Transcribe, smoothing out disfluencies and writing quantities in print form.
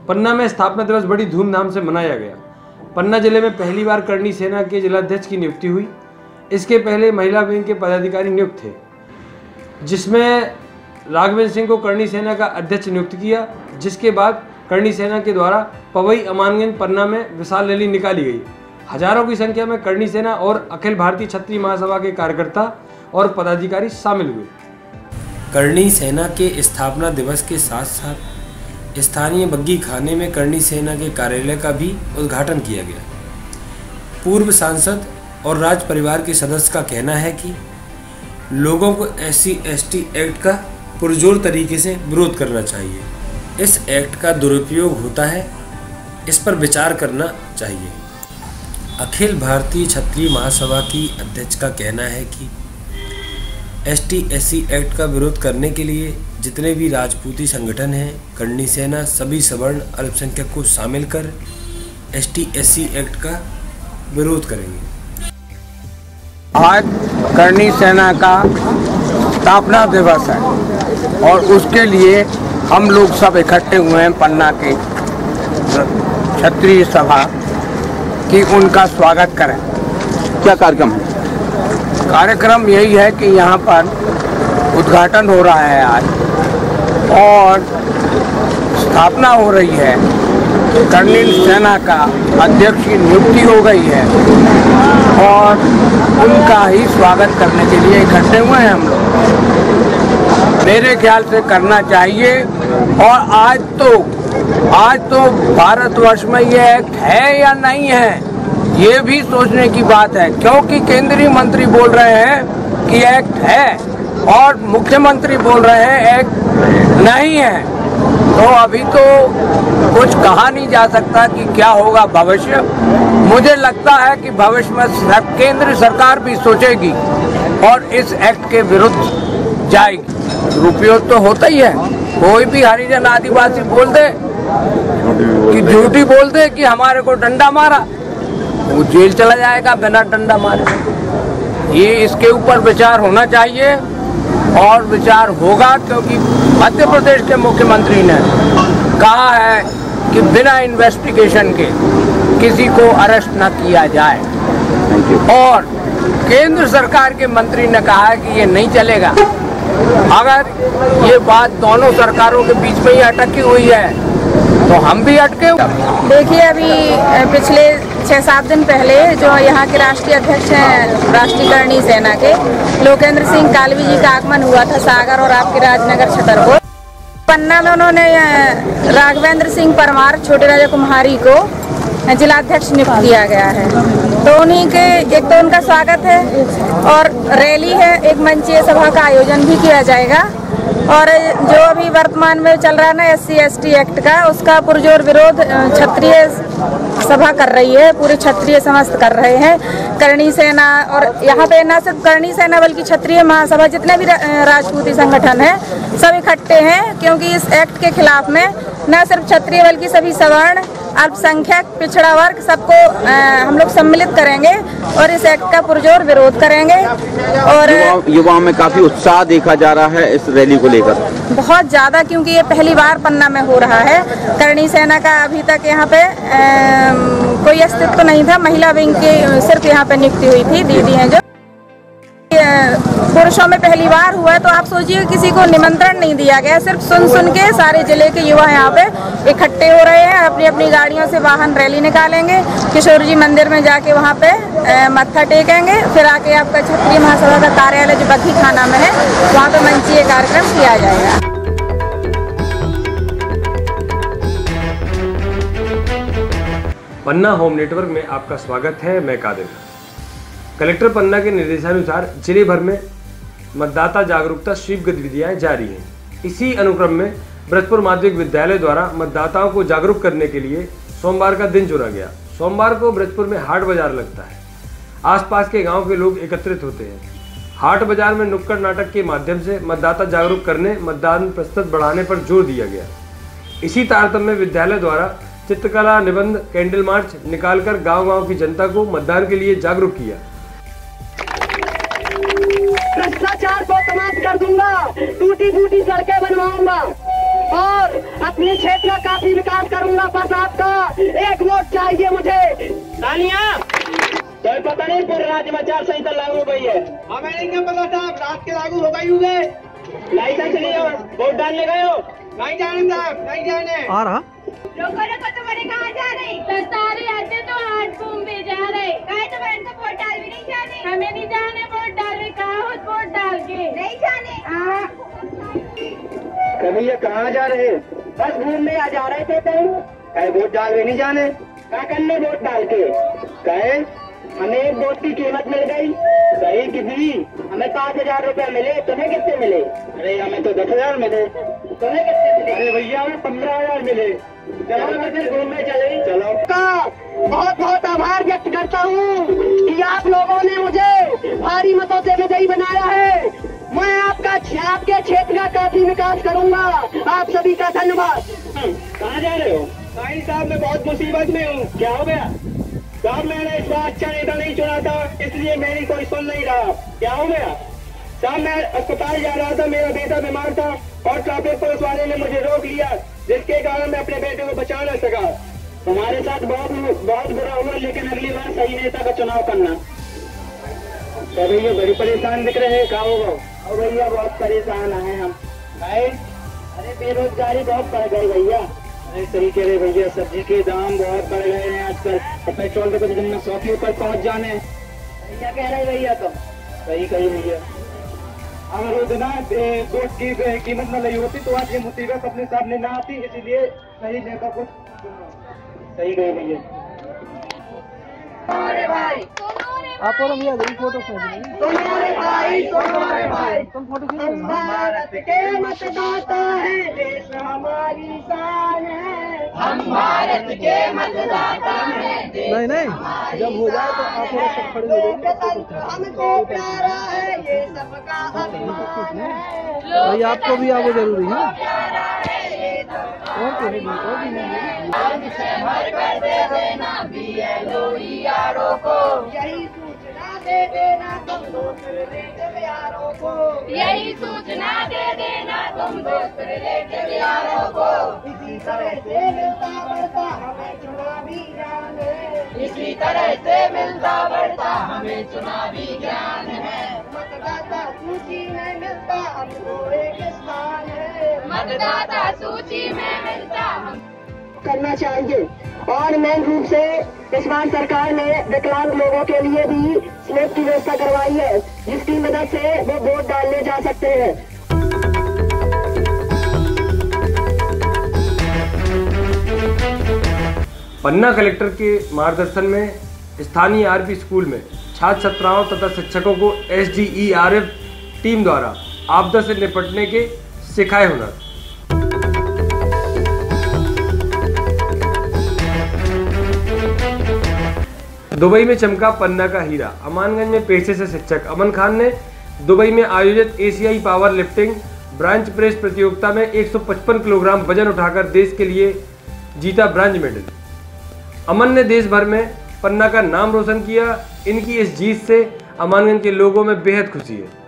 पन्ना में स्थापना दिवस बड़ी धूमधाम से मनाया गया। पन्ना जिले में पहली बार करणी सेना के जिलाध्यक्ष की नियुक्ति हुई। इसके पहले महिला विंग के पदाधिकारी नियुक्त थे, जिसमें राघवेंद्र सिंह को करणी सेना का अध्यक्ष नियुक्त किया। जिसके बाद करणी सेना के द्वारा पवई अमानगंज पन्ना में विशाल रैली निकाली गई। हजारों की संख्या में करणी सेना और अखिल भारतीय क्षत्रिय महासभा के कार्यकर्ता और पदाधिकारी शामिल हुए। करणी सेना के स्थापना दिवस के साथ साथ स्थानीय बग्गी खाने में करणी सेना के कार्यालय का भी उद्घाटन किया गया। पूर्व सांसद और राज परिवार के सदस्य का कहना है कि लोगों को SC/ST एक्ट का पुरजोर तरीके से विरोध करना चाहिए। इस एक्ट का दुरुपयोग होता है, इस पर विचार करना चाहिए। अखिल भारतीय क्षत्रिय महासभा की अध्यक्ष का कहना है कि ST/SC एक्ट का विरोध करने के लिए जितने भी राजपूती संगठन हैं, करणी सेना सभी सवर्ण अल्पसंख्यक को शामिल कर ST/SC एक्ट का विरोध करेंगे। आज करणी सेना का स्थापना दिवस है और उसके लिए हम लोग सब इकट्ठे हुए हैं पन्ना के क्षत्रिय सभा कि उनका स्वागत करें। क्या कार्यक्रम है? कार्यक्रम यही है कि यहाँ पर उद्घाटन हो रहा है आज और स्थापना हो रही है। करणी सेना का अध्यक्ष की नियुक्ति हो गई है और उनका ही स्वागत करने के लिए इकट्ठे हुए हैं हम लोग। मेरे ख्याल से करना चाहिए। और आज तो भारतवर्ष में ये एक्ट है या नहीं है, ये भी सोचने की बात है, क्योंकि केंद्रीय मंत्री बोल रहे हैं कि एक्ट है और मुख्यमंत्री बोल रहे हैं एक्ट नहीं है। तो अभी तो कुछ कहा नहीं जा सकता कि क्या होगा भविष्य। मुझे लगता है कि भविष्य में केंद्र सरकार भी सोचेगी और इस एक्ट के विरुद्ध जाएगी। दुरुपयोग तो होता ही है। कोई भी हरिजन आदिवासी बोल दे कि झूठी बोल दे कि हमारे को डंडा मारा, वो जेल चला जाएगा बिना डंडा मारे। ये इसके ऊपर विचार होना चाहिए और विचार होगा, क्योंकि मध्य प्रदेश के मुख्यमंत्री ने कहा है कि बिना इन्वेस्टिगेशन के किसी को अरेस्ट न किया जाए और केंद्र सरकार के मंत्री ने कहा है कि ये नहीं चलेगा। अगर ये बात दोनों सरकारों के बीच में ही अटकी हुई है तो हम भी अटके। देखिए, अभी पिछले 6-7 दिन पहले जो यहाँ के राष्ट्रीय अध्यक्ष हैं राष्ट्रीय करणी सेना के लोकेंद्र सिंह कालवी जी का आगमन हुआ था सागर और आपके राजनगर छतरपुर। पन्ना में उन्होंने राघवेंद्र सिंह परमार छोटे राजा कुम्हारी को जिलाध्यक्ष नियुक्त किया गया है। तो उन्हीं के एक तो उनका स्वागत है और रैली है, एक मंचीय सभा का आयोजन भी किया जाएगा। और जो अभी वर्तमान में चल रहा है ना SC/ST एक्ट का, उसका पुरजोर विरोध क्षत्रिय सभा कर रही है, पूरे क्षत्रिय समस्त कर रहे हैं। करणी सेना और यहाँ पे न सिर्फ करणी सेना बल्कि क्षत्रिय महासभा जितने भी राजपूती संगठन हैं सब इकट्ठे हैं, क्योंकि इस एक्ट के खिलाफ में न सिर्फ क्षत्रिय बल्कि सभी सवर्ण अल्पसंख्यक पिछड़ा वर्ग सबको हम लोग सम्मिलित करेंगे और इस एक्ट का पुरजोर विरोध करेंगे। और युवाओं में काफी उत्साह देखा जा रहा है इस रैली को लेकर, बहुत ज्यादा, क्योंकि ये पहली बार पन्ना में हो रहा है। करणी सेना का अभी तक यहाँ पे कोई अस्तित्व नहीं था। महिला विंग की सिर्फ यहाँ पे नियुक्ति हुई थी, दीदी हैं जो। पुरुषों में पहली बार हुआ है, तो आप सोचिए किसी को निमंत्रण नहीं दिया गया, सिर्फ सुन के सारे जिले के युवा यहाँ पे इकट्ठे हो रहे हैं। अपनी अपनी गाड़ियों से वाहन रैली निकालेंगे, किशोर जी मंदिर में जाके वहाँ पे मत्था टेकेंगे, फिर आके आपका क्षत्रिय महासभा का कार्यालय जो बग्गी खाना में है वहाँ पे मंचीय कार्यक्रम किया जाएगा। पन्ना होम नेटवर्क में आपका स्वागत है। मैं कादिर। कलेक्टर पन्ना के निर्देशानुसार जिले भर में मतदाता जागरूकता स्वीप गतिविधियां जारी हैं। इसी अनुक्रम में ब्रजपुर माध्यमिक विद्यालय द्वारा मतदाताओं को जागरूक करने के लिए सोमवार का दिन चुना गया। सोमवार को ब्रजपुर में हाट बाजार लगता है। आसपास के गांव के लोग एकत्रित होते हैं। हाट बाजार में नुक्कड़ नाटक के माध्यम से मतदाता जागरूक करने, मतदान प्रतिशत बढ़ाने पर जोर दिया गया। इसी तारतम्य में विद्यालय द्वारा चित्रकला, निबंध, कैंडल मार्च निकालकर गांव-गांव की जनता को मतदान के लिए जागरूक किया। भ्रष्टाचार को समाप्त कर दूंगा, टूटी फूटी सड़कें बनवाऊंगा और अपने क्षेत्र का काफी विकास करूंगा। बस आपका एक वोट चाहिए मुझे। तालियां। तो पता नहीं पूरे राज्य में आचार संहिता लागू हो गई है। हमें नहीं क्या पता साहब, रात के लागू हो गई होंगे। लाइसेंस लिए और वोट डालने गए हो? नहीं जाने साहब, नहीं जाने। आ रहा रोको तुम्हारे कहाँ जा रही? सारे आते तो हाथ घूम भी जा रहे। कहे तो बहन को वोट डाल भी नहीं जाने। हमें नहीं जाने वोट डालने, कहा वोट डाल के नहीं जाने। कभी ये कहाँ जा रहे? बस घूमने आ जा रहे थे। कहे वोट डाल भी नहीं जाने। क्या करने वोट डाल के? कहे हमें एक वोट की कीमत मिल गई। सही कितनी? हमें 5,000 रुपए मिले। तुम्हें कितने मिले? अरे हमें तो 10,000 मिले। तुम्हें कितने मिले? अरे भैया हमें 15,000 मिले। चलो मैं फिर घूमने चले। चलो का बहुत बहुत आभार व्यक्त करता हूँ कि आप लोगों ने मुझे भारी मतों से विजयी बनाया है। मैं आपके क्षेत्र का काफी विकास करूंगा। आप सभी का धन्यवाद। कहाँ जा रहे हो? साहब मैं बहुत मुसीबत में हूँ। क्या हो गया? साहब मैंने इस बार अच्छा नेता नहीं चुना था, इसलिए मेरी कोई सुन नहीं रहा। क्या हो गया? साहब मैं अस्पताल जा रहा था, मेरा बेटा बीमार था और ट्रैफिक पुलिस वाले ने मुझे रोक लिया, जिसके कारण मैं अपने बेटे को बचा न सका। तुम्हारे साथ बहुत बुरा हुआ, लेकिन अगली बार सही नेता का चुनाव करना। तो भैया बड़ी परेशान दिख रहे हैं। क्या होगा? और भैया बहुत परेशान आए हम। अरे बेरोजगारी बहुत बढ़ गई भैया। अरे सही कह रहे भैया, सब्जी के दाम बहुत बढ़ गए हैं आजकल। पेट्रोल के कुछ दिन में 100 के ऊपर पहुंच जाने। क्या कह रहे भैया? तो सही कही भैया। अगर वो दिन वोट की कीमत न लगी होती तो आज ये मुसीबत अपने सामने न आती, इसीलिए सही नेता को सही कही भैया। अरे भाई आप और भैया यही फोटो तुम्हारे भाई तुम फोटो खींच। भारत के मतदाता है, देश हमारी शान है। हम भारत के मतदाता हैं। नहीं जब हो जाए तो आप लोग सब खड़े हो जाइए। हमको प्यारा है ये सबका अभिमान है। भाई आपको भी आगे जरूरी है। और भी यही सूचना दे देना तुम दूसरे यारों को। यही सूचना दे देना तुम दोस्त रिलेटिव यारों को। इसी तरह से मिलता बढ़ता हमें चुनावी ज्ञान है। इसी तरह से मिलता बढ़ता हमें चुनावी ज्ञान है। मतदाता सूची में मिलता हमको एक स्थान है। मतदाता सूची में मिलता हम करना चाहिए। और मेन रूप से इस बार सरकार ने विकलांग लोगों के लिए भी स्लिप की व्यवस्था करवाई है, जिसकी मदद से वो वोट डालने जा सकते हैं। पन्ना कलेक्टर के मार्गदर्शन में स्थानीय आरपी स्कूल में छात्र छात्राओं तथा शिक्षकों को SDERF टीम द्वारा आपदा से निपटने के सिखाए हुनर। दुबई में चमका पन्ना का हीरा। अमानगंज में पेशे से शिक्षक अमन खान ने दुबई में आयोजित एशियाई पावर लिफ्टिंग ब्रांच प्रेस प्रतियोगिता में 155 किलोग्राम वजन उठाकर देश के लिए जीता ब्रांज मेडल। अमन ने देश भर में पन्ना का नाम रोशन किया। इनकी इस जीत से अमानगंज के लोगों में बेहद खुशी है।